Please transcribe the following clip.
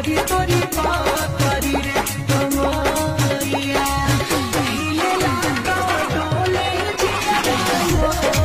तोरी तोरी पापरी रे कमरिया हिले लागा डोले जिया